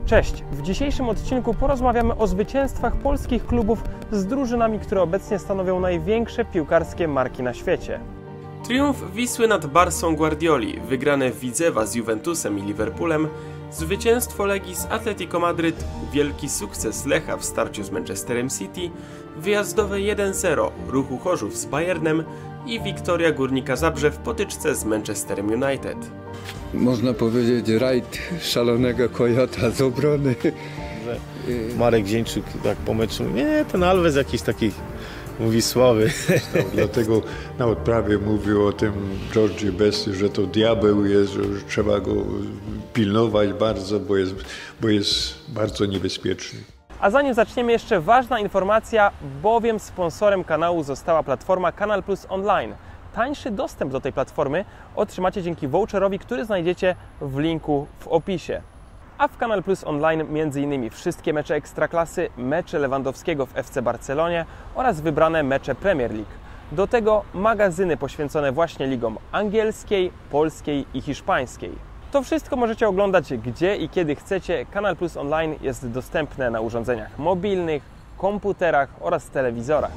Cześć! W dzisiejszym odcinku porozmawiamy o zwycięstwach polskich klubów z drużynami, które obecnie stanowią największe piłkarskie marki na świecie. Triumf Wisły nad Barsą Guardioli, wygrane Widzewa z Juventusem i Liverpoolem, zwycięstwo Legii z Atletico Madryt, wielki sukces Lecha w starciu z Manchesterem City, wyjazdowe 1-0 Ruchu Chorzów z Bayernem i wiktoria Górnika Zabrze w potyczce z Manchesterem United. Można powiedzieć rajd szalonego kojota z obrony. Marek Wieńczyk tak po meczu, nie, ten Alves jakiś taki, mówi słaby. Dlatego na odprawie mówił o tym Georgie Best, że to diabeł jest, że trzeba go pilnować bardzo, bo jest bardzo niebezpieczny. A zanim zaczniemy, jeszcze ważna informacja, bowiem sponsorem kanału została platforma Kanal Plus Online. Tańszy dostęp do tej platformy otrzymacie dzięki voucherowi, który znajdziecie w linku w opisie. A w Kanal Plus Online m.in. wszystkie mecze Ekstraklasy, mecze Lewandowskiego w FC Barcelonie oraz wybrane mecze Premier League. Do tego magazyny poświęcone właśnie ligom angielskiej, polskiej i hiszpańskiej. To wszystko możecie oglądać gdzie i kiedy chcecie. Kanal Plus Online jest dostępne na urządzeniach mobilnych, komputerach oraz telewizorach.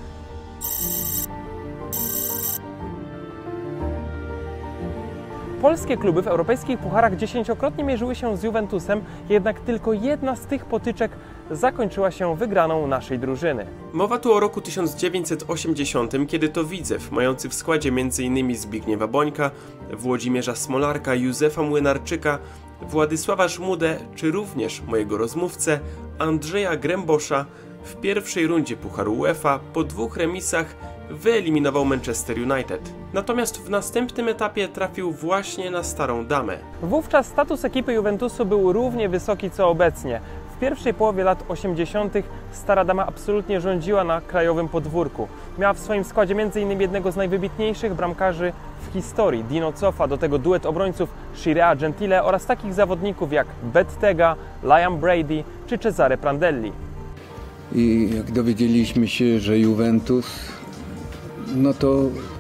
Polskie kluby w europejskich pucharach dziesięciokrotnie mierzyły się z Juventusem, jednak tylko jedna z tych potyczek zakończyła się wygraną naszej drużyny. Mowa tu o roku 1980, kiedy to Widzew, mający w składzie m.in. Zbigniewa Bońka, Włodzimierza Smolarka, Józefa Młynarczyka, Władysława Żmudę, czy również mojego rozmówcę Andrzeja Grębosza, w pierwszej rundzie Pucharu UEFA po 2 remisach wyeliminował Manchester United. Natomiast w następnym etapie trafił właśnie na starą damę. Wówczas status ekipy Juventusu był równie wysoki co obecnie. W pierwszej połowie lat 80. stara dama absolutnie rządziła na krajowym podwórku. Miała w swoim składzie m.in. jednego z najwybitniejszych bramkarzy w historii, Dino Zofa, do tego duet obrońców Scirea Gentile oraz takich zawodników jak Bettega, Liam Brady czy Cesare Prandelli. I jak dowiedzieliśmy się, że Juventus, no to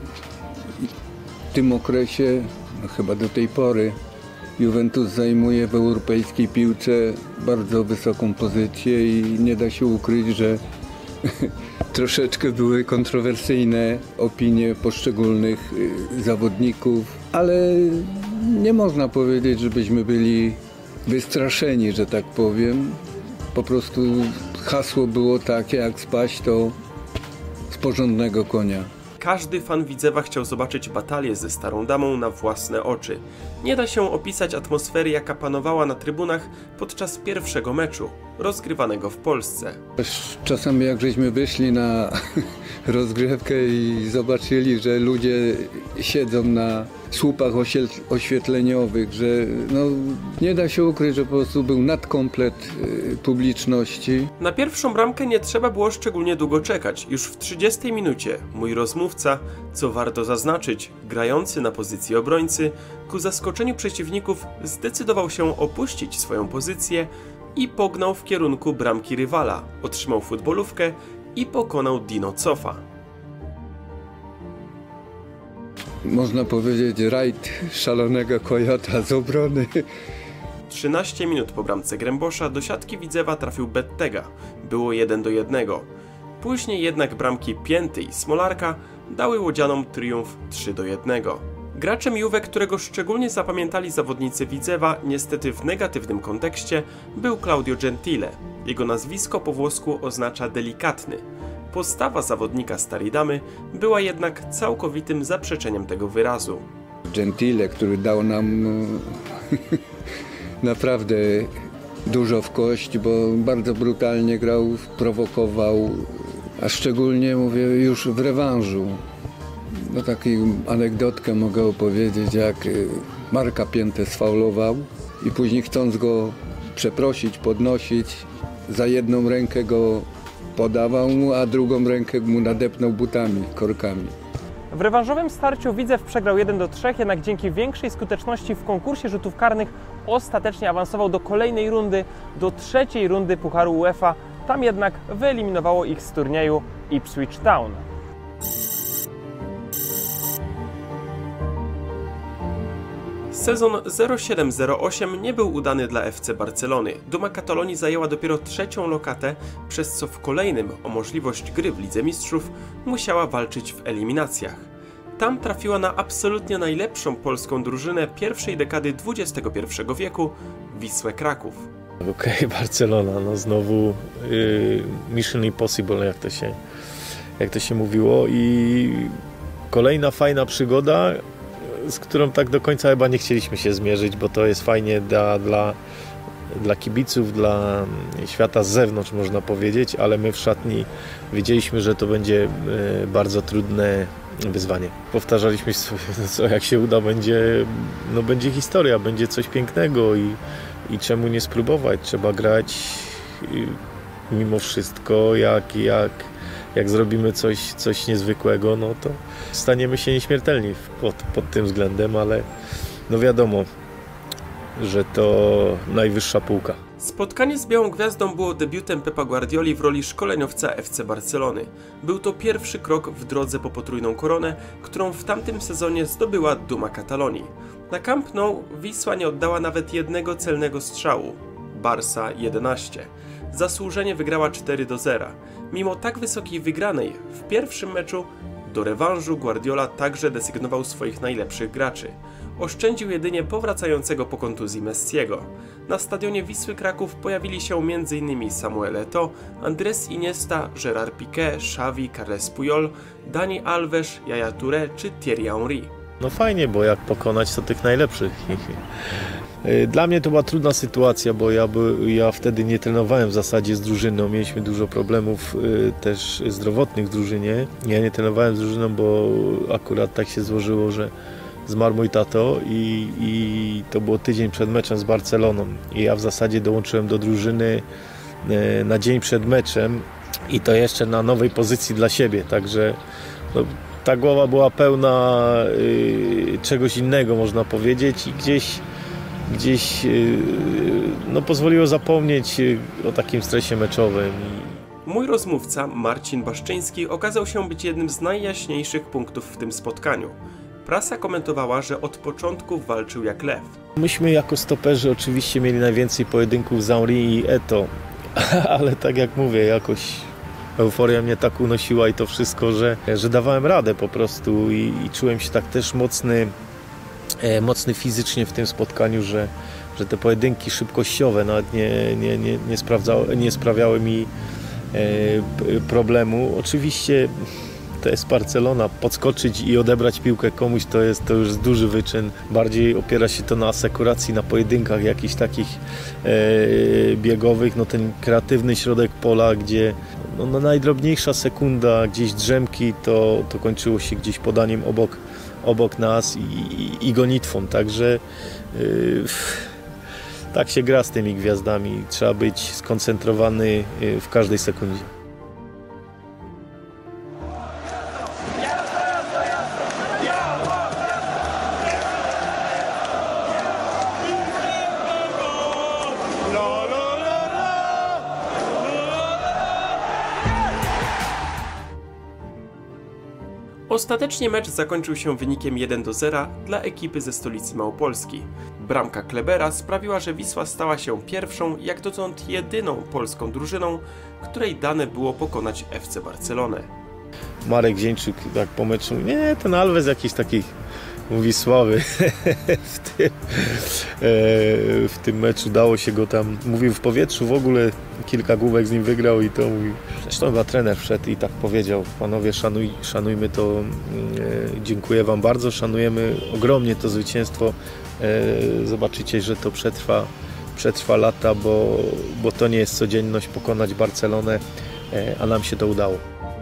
w tym okresie, no chyba do tej pory, Juventus zajmuje w europejskiej piłce bardzo wysoką pozycję i nie da się ukryć, że troszeczkę były kontrowersyjne opinie poszczególnych zawodników, ale nie można powiedzieć, żebyśmy byli wystraszeni, że tak powiem. Po prostu hasło było takie, jak spaść to z porządnego konia. Każdy fan Widzewa chciał zobaczyć batalię ze starą damą na własne oczy. Nie da się opisać atmosfery, jaka panowała na trybunach podczas pierwszego meczu, rozgrywanego w Polsce. Czasami jak żeśmy wyszli na rozgrywkę i zobaczyli, że ludzie siedzą na słupach oświetleniowych, że no, nie da się ukryć, że po prostu był nadkomplet publiczności. Na pierwszą bramkę nie trzeba było szczególnie długo czekać. Już w 30 minucie mój rozmówca, co warto zaznaczyć, grający na pozycji obrońcy, ku zaskoczeniu przeciwników zdecydował się opuścić swoją pozycję i pognał w kierunku bramki rywala. Otrzymał futbolówkę i pokonał Dino Zofa. Można powiedzieć rajd szalonego kojota z obrony. 13 minut po bramce Grębosza do siatki Widzewa trafił Bettega. Było 1-1. Później jednak bramki Pięty i Smolarka dały łodzianom triumf 3-1. Graczem Juve, którego szczególnie zapamiętali zawodnicy Widzewa, niestety w negatywnym kontekście, był Claudio Gentile. Jego nazwisko po włosku oznacza delikatny. Postawa zawodnika starej damy była jednak całkowitym zaprzeczeniem tego wyrazu. Gentile, który dał nam naprawdę dużo w kość, bo bardzo brutalnie grał, prowokował, a szczególnie mówię już w rewanżu. No taką anegdotkę mogę opowiedzieć, jak Marka Piętę sfaulował i później chcąc go przeprosić, podnosić, za jedną rękę go podawał mu, a drugą rękę mu nadepnął butami, korkami. W rewanżowym starciu Widzew przegrał 1-3, jednak dzięki większej skuteczności w konkursie rzutów karnych ostatecznie awansował do kolejnej rundy, do trzeciej rundy Pucharu UEFA. Tam jednak wyeliminowało ich z turnieju Ipswich Town. Sezon 07-08 nie był udany dla FC Barcelony. Duma Katalonii zajęła dopiero trzecią lokatę, przez co w kolejnym o możliwość gry w Lidze Mistrzów musiała walczyć w eliminacjach. Tam trafiła na absolutnie najlepszą polską drużynę pierwszej dekady XXI wieku, Wisłę Kraków. Okej, Barcelona, no znowu Mission Impossible, jak to się mówiło, i kolejna fajna przygoda, z którą tak do końca chyba nie chcieliśmy się zmierzyć, bo to jest fajnie dla kibiców, dla świata z zewnątrz, można powiedzieć, ale my w szatni wiedzieliśmy, że to będzie bardzo trudne wyzwanie. Powtarzaliśmy sobie, co jak się uda, będzie historia, będzie coś pięknego i czemu nie spróbować? Trzeba grać mimo wszystko, jak zrobimy coś niezwykłego, no to staniemy się nieśmiertelni pod tym względem, ale no wiadomo, że to najwyższa półka. Spotkanie z Białą Gwiazdą było debiutem Pepa Guardioli w roli szkoleniowca FC Barcelony. Był to pierwszy krok w drodze po potrójną koronę, którą w tamtym sezonie zdobyła Duma Katalonii. Na Camp Nou Wisła nie oddała nawet jednego celnego strzału. Barsa 11. Zasłużenie wygrała 4-0. Mimo tak wysokiej wygranej w pierwszym meczu, do rewanżu Guardiola także desygnował swoich najlepszych graczy. Oszczędził jedynie powracającego po kontuzji Messiego. Na stadionie Wisły Kraków pojawili się m.in. Samuel Eto'o, Andrés Iniesta, Gerard Piqué, Xavi, Carles Puyol, Dani Alves, Yaya Touré czy Thierry Henry. No fajnie, bo jak pokonać to tych najlepszych. Dla mnie to była trudna sytuacja, bo ja wtedy nie trenowałem w zasadzie z drużyną. Mieliśmy dużo problemów też zdrowotnych w drużynie. Ja nie trenowałem z drużyną, bo akurat tak się złożyło, że zmarł mój tato i to było tydzień przed meczem z Barceloną. I ja w zasadzie dołączyłem do drużyny na dzień przed meczem i to jeszcze na nowej pozycji dla siebie. Także no, ta głowa była pełna czegoś innego, można powiedzieć, i gdzieś no, pozwoliło zapomnieć o takim stresie meczowym. Mój rozmówca, Marcin Baszczyński, okazał się być jednym z najjaśniejszych punktów w tym spotkaniu. Prasa komentowała, że od początku walczył jak lew. Myśmy jako stoperzy oczywiście mieli najwięcej pojedynków z Henry i Eto'o, ale tak jak mówię, jakoś euforia mnie tak unosiła i to wszystko, że dawałem radę po prostu i czułem się tak też mocny fizycznie w tym spotkaniu, że te pojedynki szybkościowe nawet nie sprawiały mi problemu. Oczywiście to jest Barcelona, podskoczyć i odebrać piłkę komuś to już jest duży wyczyn. Bardziej opiera się to na asekuracji, na pojedynkach jakichś takich biegowych. No ten kreatywny środek pola, gdzie no najdrobniejsza sekunda gdzieś drzemki, to kończyło się gdzieś podaniem obok nas i gonitwą. Także tak się gra z tymi gwiazdami. Trzeba być skoncentrowany w każdej sekundzie. Ostatecznie mecz zakończył się wynikiem 1-0 dla ekipy ze stolicy Małopolski. Bramka Klebera sprawiła, że Wisła stała się pierwszą, jak dotąd jedyną polską drużyną, której dane było pokonać FC Barcelonę. Marek Zieńczyk tak po meczu, nie, ten Alves jakiś taki, mówi, słaby. W tym meczu dało się go tam, mówił w powietrzu, w ogóle kilka główek z nim wygrał i to mówi. Zresztą chyba trener wszedł i tak powiedział: panowie, szanujmy to, dziękuję wam bardzo, szanujemy ogromnie to zwycięstwo, zobaczycie, że to przetrwa lata, bo to nie jest codzienność pokonać Barcelonę, a nam się to udało.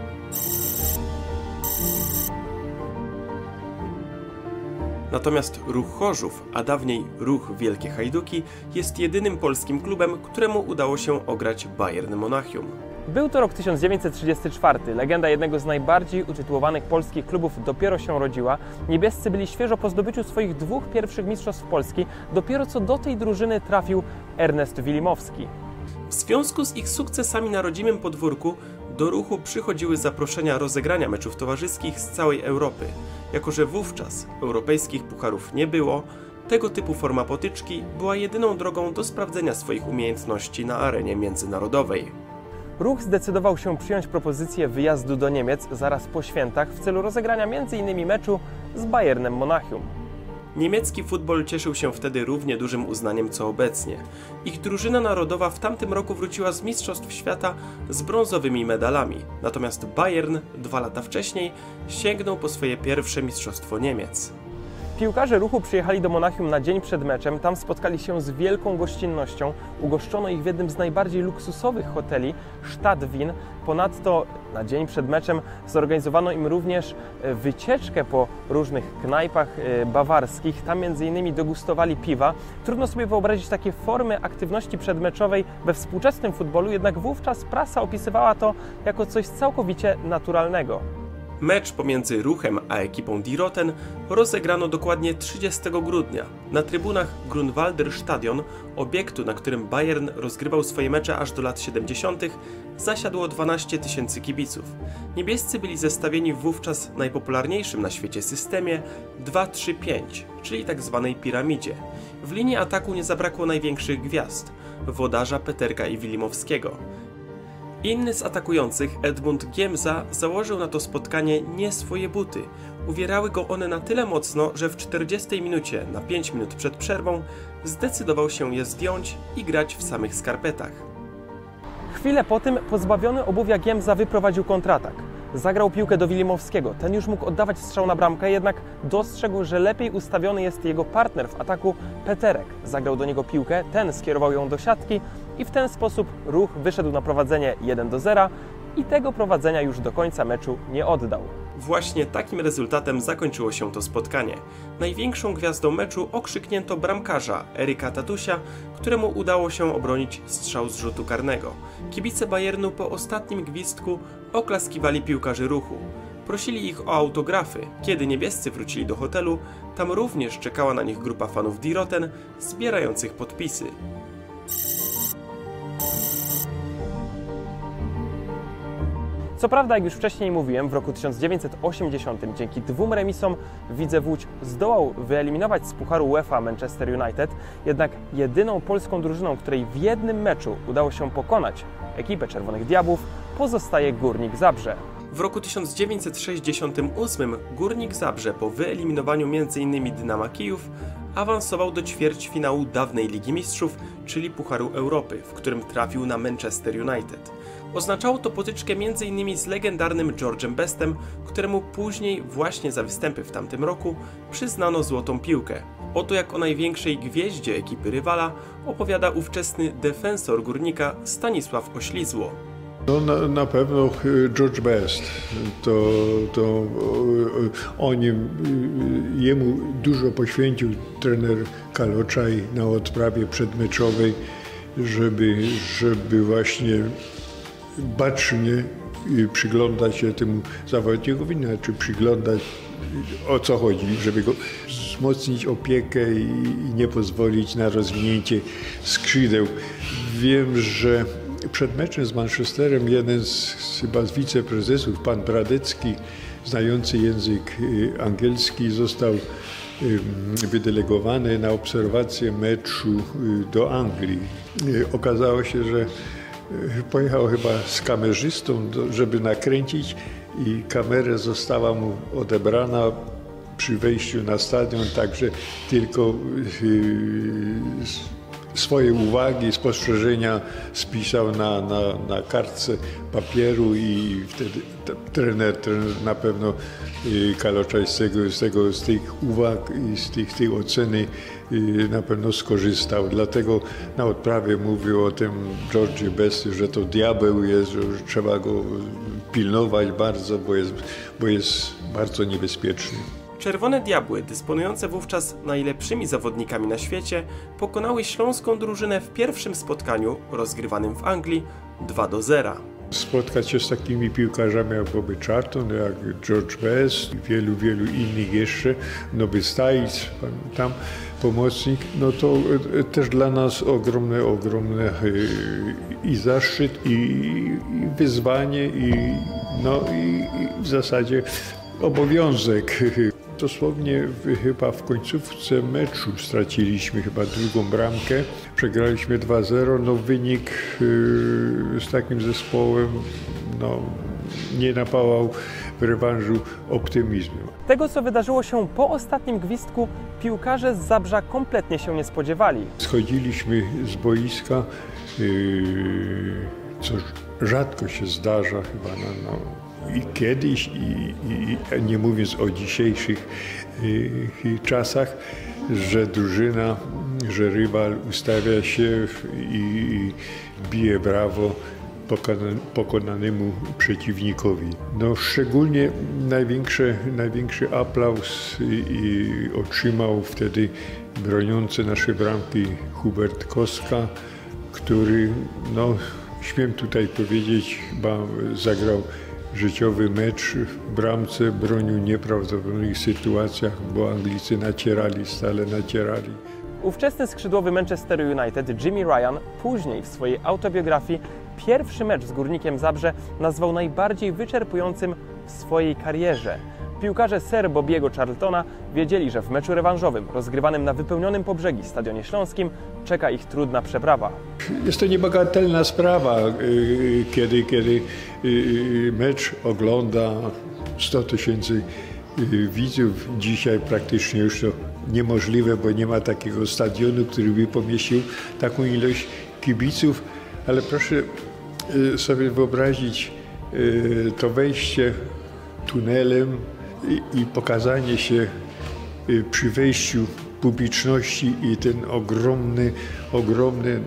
Natomiast Ruch Chorzów, a dawniej Ruch Wielkie Hajduki, jest jedynym polskim klubem, któremu udało się ograć Bayern Monachium. Był to rok 1934. Legenda jednego z najbardziej utytułowanych polskich klubów dopiero się rodziła. Niebiescy byli świeżo po zdobyciu swoich 2 pierwszych mistrzostw Polski. Dopiero co do tej drużyny trafił Ernest Wilimowski. W związku z ich sukcesami na rodzimym podwórku do Ruchu przychodziły zaproszenia rozegrania meczów towarzyskich z całej Europy. Jako że wówczas europejskich pucharów nie było, Tego typu forma potyczki była jedyną drogą do sprawdzenia swoich umiejętności na arenie międzynarodowej. Ruch zdecydował się przyjąć propozycję wyjazdu do Niemiec zaraz po świętach w celu rozegrania m.in. meczu z Bayernem Monachium. Niemiecki futbol cieszył się wtedy równie dużym uznaniem co obecnie. Ich drużyna narodowa w tamtym roku wróciła z Mistrzostw Świata z brązowymi medalami, natomiast Bayern 2 lata wcześniej sięgnął po swoje pierwsze Mistrzostwo Niemiec. Piłkarze Ruchu przyjechali do Monachium na dzień przed meczem, tam spotkali się z wielką gościnnością, ugoszczono ich w jednym z najbardziej luksusowych hoteli, Stadtwien. Ponadto na dzień przed meczem zorganizowano im również wycieczkę po różnych knajpach bawarskich, tam m.in. degustowali piwa. Trudno sobie wyobrazić takie formy aktywności przedmeczowej we współczesnym futbolu, jednak wówczas prasa opisywała to jako coś całkowicie naturalnego. Mecz pomiędzy Ruchem a ekipą Die Roten rozegrano dokładnie 30 grudnia. Na trybunach Grunwalder Stadion, obiektu, na którym Bayern rozgrywał swoje mecze aż do lat 70., zasiadło 12 000 kibiców. Niebiescy byli zestawieni w wówczas najpopularniejszym na świecie systemie 2-3-5, czyli tzw. piramidzie. W linii ataku nie zabrakło największych gwiazd – Włodarza, Peterka i Wilimowskiego. Inny z atakujących, Edmund Giemza, założył na to spotkanie nie swoje buty. Uwierały go one na tyle mocno, że w 40 minucie, na 5 minut przed przerwą, zdecydował się je zdjąć i grać w samych skarpetach. Chwilę po tym pozbawiony obuwia Giemza wyprowadził kontratak. Zagrał piłkę do Wilimowskiego. Ten już mógł oddawać strzał na bramkę, jednak dostrzegł, że lepiej ustawiony jest jego partner w ataku Peterek. Zagrał do niego piłkę, ten skierował ją do siatki i w ten sposób Ruch wyszedł na prowadzenie 1-0 i tego prowadzenia już do końca meczu nie oddał. Właśnie takim rezultatem zakończyło się to spotkanie. Największą gwiazdą meczu okrzyknięto bramkarza Eryka Tatusia, któremu udało się obronić strzał z rzutu karnego. Kibice Bayernu po ostatnim gwizdku oklaskiwali piłkarzy Ruchu. Prosili ich o autografy. Kiedy niebiescy wrócili do hotelu, tam również czekała na nich grupa fanów Die Roten zbierających podpisy. Co prawda, jak już wcześniej mówiłem, w roku 1980 dzięki 2 remisom Widzew Łódź zdołał wyeliminować z Pucharu UEFA Manchester United, jednak jedyną polską drużyną, której w jednym meczu udało się pokonać ekipę Czerwonych Diabłów, pozostaje Górnik Zabrze. W roku 1968 Górnik Zabrze po wyeliminowaniu m.in. Dynama Kijów awansował do ćwierćfinału dawnej Ligi Mistrzów, czyli Pucharu Europy, w którym trafił na Manchester United. Oznaczało to potyczkę m.in. z legendarnym George'em Bestem, któremu później właśnie za występy w tamtym roku przyznano złotą piłkę. Oto jak o największej gwieździe ekipy rywala opowiada ówczesny defensor Górnika Stanisław Oślizło. No na pewno George Best, to jemu dużo poświęcił trener Kaloczaj na odprawie przedmeczowej, żeby właśnie bacznie przyglądać się temu zawodnikowi, znaczy przyglądać o co chodzi, żeby go wzmocnić opiekę i nie pozwolić na rozwinięcie skrzydeł. Wiem, że przed meczem z Manchesterem jeden chyba z wiceprezesów, pan Bradecki, znający język angielski, został wydelegowany na obserwację meczu do Anglii. Okazało się, że pojechał chyba z kamerzystą, żeby nakręcić i kamera została mu odebrana przy wejściu na stadion, także tylko swoje uwagi, spostrzeżenia spisał na kartce papieru i wtedy trener na pewno Kaloczaj z tych uwag i z tej oceny na pewno skorzystał. Dlatego na odprawie mówił o tym George Best, że to diabeł jest, że trzeba go pilnować bardzo, bo jest bardzo niebezpieczny. Czerwone Diabły, dysponujące wówczas najlepszymi zawodnikami na świecie, pokonały śląską drużynę w pierwszym spotkaniu rozgrywanym w Anglii 2-0. Spotkać się z takimi piłkarzami jak Bobby Charlton, jak George Best i wielu innych jeszcze, Noby Stajc, tam pomocnik, no to też dla nas ogromny i zaszczyt, i wyzwanie, i w zasadzie obowiązek. Dosłownie chyba w końcówce meczu straciliśmy chyba drugą bramkę. Przegraliśmy 2-0. No wynik z takim zespołem nie napałał w rewanżu optymizmem. Tego, co wydarzyło się po ostatnim gwizdku, piłkarze z Zabrza kompletnie się nie spodziewali. Schodziliśmy z boiska, co rzadko się zdarza chyba i kiedyś, i nie mówiąc o dzisiejszych czasach, że drużyna, że rywal ustawia się i bije brawo pokonanemu przeciwnikowi. No, szczególnie największy aplauz otrzymał wtedy broniący nasze bramki Hubert Koska, który, śmiem tutaj powiedzieć, chyba zagrał życiowy mecz w bramce, bronił w nieprawdopodobnych sytuacjach, bo Anglicy stale nacierali. Ówczesny skrzydłowy Manchester United Jimmy Ryan później w swojej autobiografii pierwszy mecz z Górnikiem Zabrze nazwał najbardziej wyczerpującym w swojej karierze. Piłkarze Sir Bobiego Charltona wiedzieli, że w meczu rewanżowym rozgrywanym na wypełnionym po brzegi Stadionie Śląskim czeka ich trudna przeprawa. Jest to niebagatelna sprawa, kiedy mecz ogląda 100 000 widzów. Dzisiaj praktycznie już to niemożliwe, bo nie ma takiego stadionu, który by pomieścił taką ilość kibiców, ale proszę sobie wyobrazić to wejście tunelem i pokazanie się przy wejściu publiczności i ten ogromny,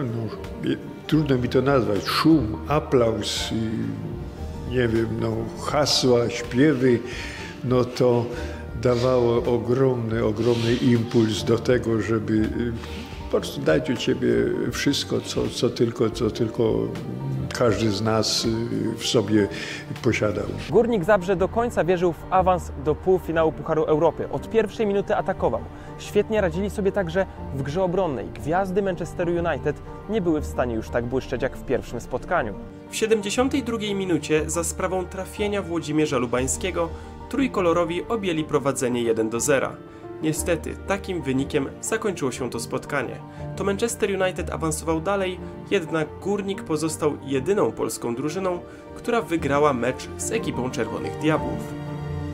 trudno mi to nazwać, szum, aplauz, nie wiem, hasła, śpiewy, to dawało ogromny impuls do tego, żeby po prostu dać od siebie wszystko, co tylko każdy z nas w sobie posiadał. Górnik Zabrze do końca wierzył w awans do półfinału Pucharu Europy. Od pierwszej minuty atakował. Świetnie radzili sobie także w grze obronnej. Gwiazdy Manchesteru United nie były w stanie już tak błyszczeć jak w pierwszym spotkaniu. W 72 minucie za sprawą trafienia Włodzimierza Lubańskiego trójkolorowi objęli prowadzenie 1-0. Niestety, takim wynikiem zakończyło się to spotkanie. To Manchester United awansował dalej, jednak Górnik pozostał jedyną polską drużyną, która wygrała mecz z ekipą Czerwonych Diabłów.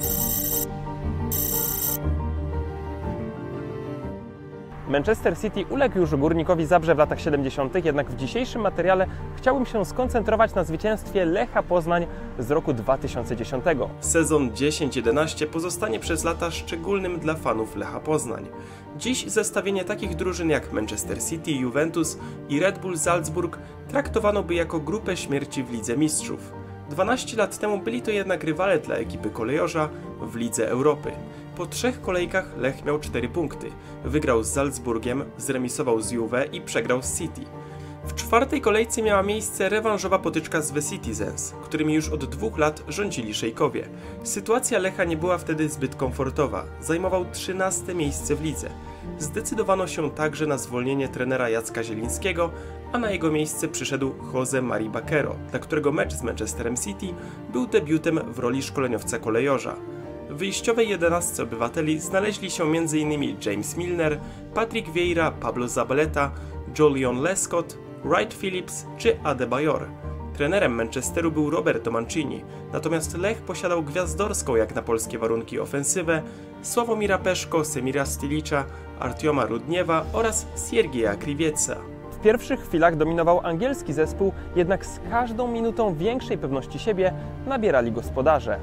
Manchester City uległ już Górnikowi Zabrze w latach 70., jednak w dzisiejszym materiale chciałbym się skoncentrować na zwycięstwie Lecha Poznań z roku 2010. Sezon 10-11 pozostanie przez lata szczególnym dla fanów Lecha Poznań. Dziś zestawienie takich drużyn jak Manchester City, Juventus i Red Bull Salzburg traktowano by jako grupę śmierci w Lidze Mistrzów. 12 lat temu byli to jednak rywale dla ekipy kolejorza w Lidze Europy. Po 3 kolejkach Lech miał 4 punkty. Wygrał z Salzburgiem, zremisował z Juve i przegrał z City. W 4. kolejce miała miejsce rewanżowa potyczka z The Citizens, którymi już od 2 lat rządzili szejkowie. Sytuacja Lecha nie była wtedy zbyt komfortowa. Zajmował 13. miejsce w lidze. Zdecydowano się także na zwolnienie trenera Jacka Zielińskiego, a na jego miejsce przyszedł Jose Mari Baquero, dla którego mecz z Manchesterem City był debiutem w roli szkoleniowca kolejorza. W wyjściowej 11 obywateli znaleźli się m.in. James Milner, Patrick Vieira, Pablo Zabaleta, Jolion Lescott, Wright Phillips czy Adebayor. Trenerem Manchesteru był Roberto Mancini, natomiast Lech posiadał gwiazdorską jak na polskie warunki ofensywę Sławomira Peszko, Semira Stilicza, Artioma Rudniewa oraz Siergieja Kriwieca. W pierwszych chwilach dominował angielski zespół, jednak z każdą minutą większej pewności siebie nabierali gospodarze.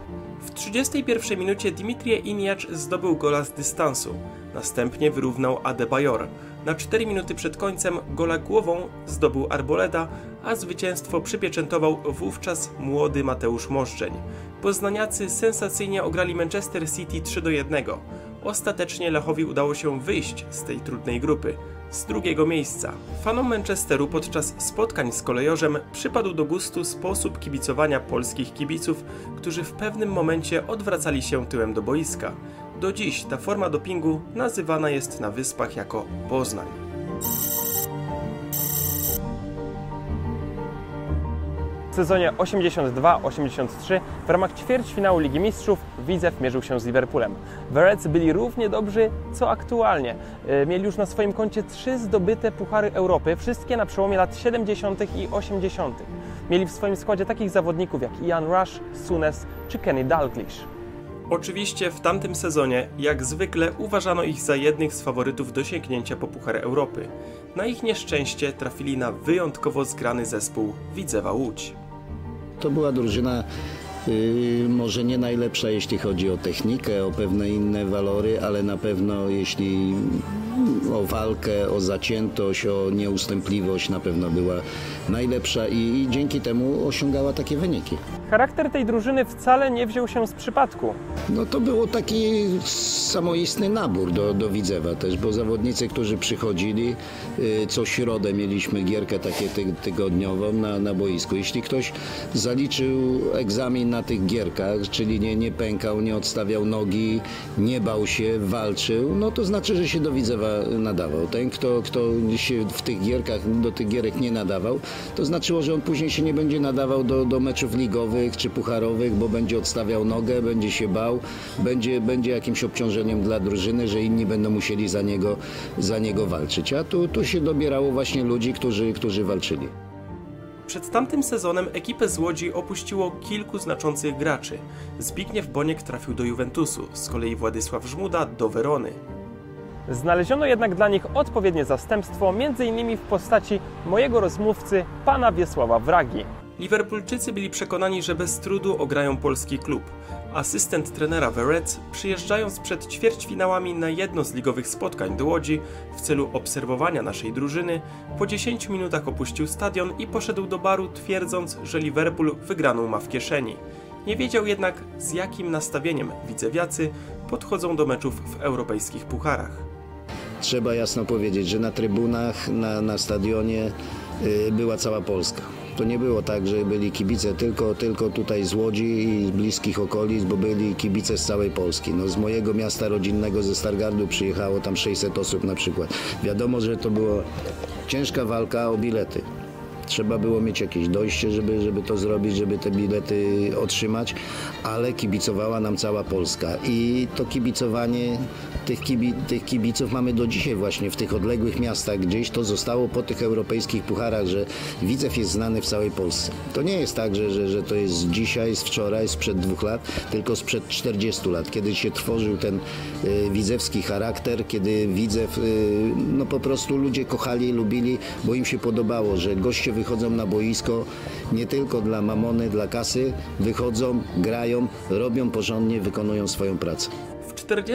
W 31 minucie Dimitrije Iniacz zdobył gola z dystansu, następnie wyrównał Adebayor. Na 4 minuty przed końcem gola głową zdobył Arboleda, a zwycięstwo przypieczętował wówczas młody Mateusz Możdżeń. Poznaniacy sensacyjnie ograli Manchester City 3-1. Ostatecznie Lechowi udało się wyjść z tej trudnej grupy, z 2. miejsca. Fanom Manchesteru podczas spotkań z kolejorzem przypadł do gustu sposób kibicowania polskich kibiców, którzy w pewnym momencie odwracali się tyłem do boiska. Do dziś ta forma dopingu nazywana jest na Wyspach jako Poznań. sezonie 82-83 w ramach ćwierćfinału Ligi Mistrzów Widzew mierzył się z Liverpoolem. The Reds byli równie dobrzy co aktualnie. Mieli już na swoim koncie 3 zdobyte Puchary Europy, wszystkie na przełomie lat 70. i 80. Mieli w swoim składzie takich zawodników jak Ian Rush, Souness czy Kenny Dalglish. Oczywiście w tamtym sezonie, jak zwykle, uważano ich za jednych z faworytów do sięgnięcia po Puchar Europy. Na ich nieszczęście trafili na wyjątkowo zgrany zespół Widzewa Łódź. To była drużyna może nie najlepsza, jeśli chodzi o technikę, o pewne inne walory, ale na pewno jeśli o walkę, o zaciętość, o nieustępliwość na pewno była najlepsza i dzięki temu osiągała takie wyniki. Charakter tej drużyny wcale nie wziął się z przypadku. No to był taki samoistny nabór do Widzewa też, bo zawodnicy, którzy przychodzili, co środę mieliśmy gierkę takie tygodniową na boisku. Jeśli ktoś zaliczył egzamin na tych gierkach, czyli nie pękał, nie odstawiał nogi, nie bał się, walczył, no to znaczy, że się do Widzewa nadawał. Ten, kto się w tych gierkach, do tych gierek nie nadawał, to znaczyło, że on później się nie będzie nadawał do meczów ligowych czy pucharowych, bo będzie odstawiał nogę, będzie się bał, będzie jakimś obciążeniem dla drużyny, że inni będą musieli za niego walczyć. A tu się dobierało właśnie ludzi, którzy walczyli. Przed tamtym sezonem ekipę z Łodzi opuściło kilku znaczących graczy. Zbigniew Boniek trafił do Juventusu, z kolei Władysław Żmuda do Werony. Znaleziono jednak dla nich odpowiednie zastępstwo, m.in. w postaci mojego rozmówcy, pana Wiesława Wragi. Liverpoolczycy byli przekonani, że bez trudu ograją polski klub. Asystent trenera The Reds, przyjeżdżając przed ćwierćfinałami na jedno z ligowych spotkań do Łodzi w celu obserwowania naszej drużyny, po 10 minutach opuścił stadion i poszedł do baru, twierdząc, że Liverpool wygraną ma w kieszeni. Nie wiedział jednak, z jakim nastawieniem widzewiacy podchodzą do meczów w europejskich pucharach. Trzeba jasno powiedzieć, że na trybunach, na stadionie była cała Polska. To nie było tak, że byli kibice tylko tutaj z Łodzi i z bliskich okolic, bo byli kibice z całej Polski. No, z mojego miasta rodzinnego, ze Stargardu, przyjechało tam 600 osób na przykład. Wiadomo, że to była ciężka walka o bilety. Trzeba było mieć jakieś dojście, żeby to zrobić, żeby te bilety otrzymać, ale kibicowała nam cała Polska i to kibicowanie tych kibiców mamy do dzisiaj właśnie w tych odległych miastach gdzieś. To zostało po tych europejskich pucharach, że Widzew jest znany w całej Polsce. To nie jest tak, że to jest dzisiaj, z wczoraj, sprzed 2 lat, tylko sprzed 40 lat, kiedy się tworzył ten widzewski charakter, kiedy Widzew, no po prostu ludzie kochali, lubili, bo im się podobało, że goście wychodzą na boisko nie tylko dla mamony, dla kasy, wychodzą, grają, robią porządnie, wykonują swoją pracę. W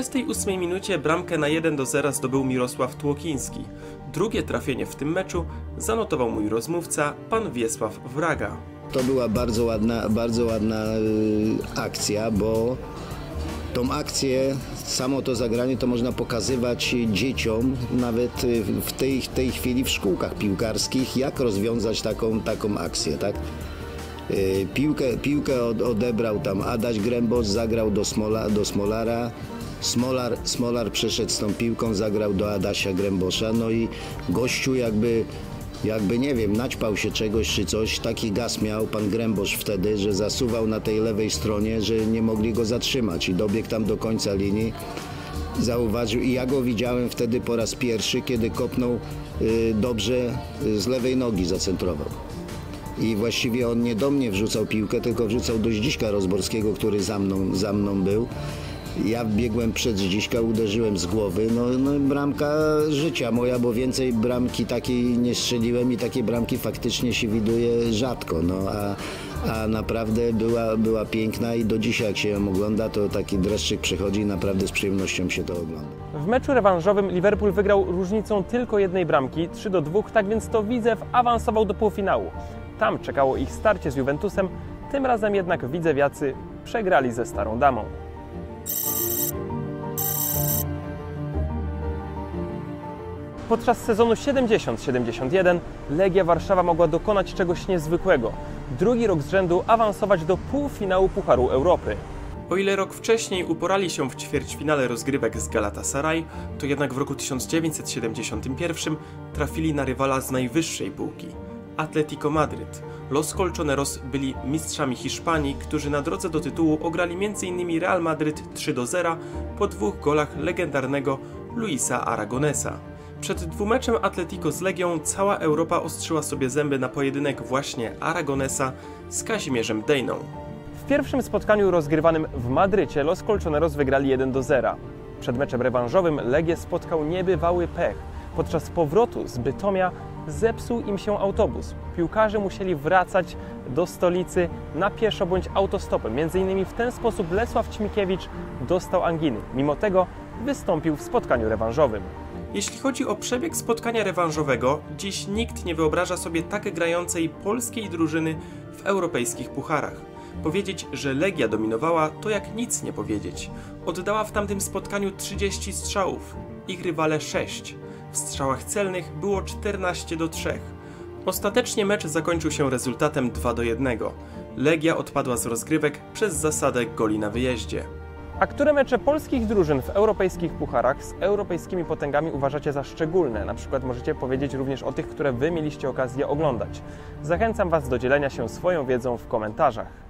48 minucie bramkę na 1-0 zdobył Mirosław Tłokiński. Drugie trafienie w tym meczu zanotował mój rozmówca, pan Wiesław Wraga. To była bardzo ładna akcja, bo tą akcję, samo to zagranie to można pokazywać dzieciom nawet w tej chwili w szkółkach piłkarskich, jak rozwiązać taką akcję, tak? Piłkę odebrał tam Adaś Grębosz, zagrał do Smolara. Smolar przeszedł z tą piłką, zagrał do Adasia Grębosza, no i gościu jakby nie wiem, naćpał się czegoś czy coś, taki gaz miał pan Grębosz wtedy, że zasuwał na tej lewej stronie, że nie mogli go zatrzymać i dobiegł tam do końca linii. Zauważył i ja go widziałem wtedy po raz pierwszy, kiedy kopnął dobrze z lewej nogi, zacentrował. I właściwie on nie do mnie wrzucał piłkę, tylko wrzucał do Zdziśka Rozborskiego, który za mną był. Ja biegłem przed Zdziśka, uderzyłem z głowy, no bramka życia moja, bo więcej bramki takiej nie strzeliłem i takie bramki faktycznie się widuje rzadko, no a naprawdę była piękna i do dzisiaj jak się ją ogląda, to taki dreszczyk przechodzi i naprawdę z przyjemnością się to ogląda. W meczu rewanżowym Liverpool wygrał różnicą tylko 1 bramki, 3-2, tak więc to Widzew awansował do półfinału. Tam czekało ich starcie z Juventusem, tym razem jednak widzewiacy przegrali ze Starą Damą. Podczas sezonu 70-71 Legia Warszawa mogła dokonać czegoś niezwykłego. Drugi rok z rzędu awansować do półfinału Pucharu Europy. O ile rok wcześniej uporali się w ćwierćfinale rozgrywek z Galatasaray, to jednak w roku 1971 trafili na rywala z najwyższej półki. Atletico Madryt. Los Colchoneros byli mistrzami Hiszpanii, którzy na drodze do tytułu ograli m.in. Real Madryt 3-0 po 2 golach legendarnego Luisa Aragonesa. Przed dwumeczem Atletico z Legią cała Europa ostrzyła sobie zęby na pojedynek właśnie Aragonesa z Kazimierzem Dejną. W pierwszym spotkaniu rozgrywanym w Madrycie Los Colchoneros wygrali 1-0. Przed meczem rewanżowym Legię spotkał niebywały pech. Podczas powrotu z Bytomia zepsuł im się autobus. Piłkarze musieli wracać do stolicy na pieszo bądź autostopem. Między innymi w ten sposób Lesław Ćmikiewicz dostał anginy. Mimo tego wystąpił w spotkaniu rewanżowym. Jeśli chodzi o przebieg spotkania rewanżowego, dziś nikt nie wyobraża sobie tak grającej polskiej drużyny w europejskich pucharach. Powiedzieć, że Legia dominowała, to jak nic nie powiedzieć. Oddała w tamtym spotkaniu 30 strzałów, ich rywale 6. W strzałach celnych było 14-3. Ostatecznie mecz zakończył się rezultatem 2-1. Legia odpadła z rozgrywek przez zasadę goli na wyjeździe. A które mecze polskich drużyn w europejskich pucharach z europejskimi potęgami uważacie za szczególne? Na przykład możecie powiedzieć również o tych, które Wy mieliście okazję oglądać. Zachęcam Was do dzielenia się swoją wiedzą w komentarzach.